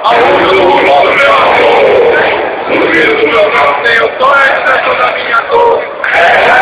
Aonde eu vou do meu amor, no grito do meu não tenho só excesso da minha dor.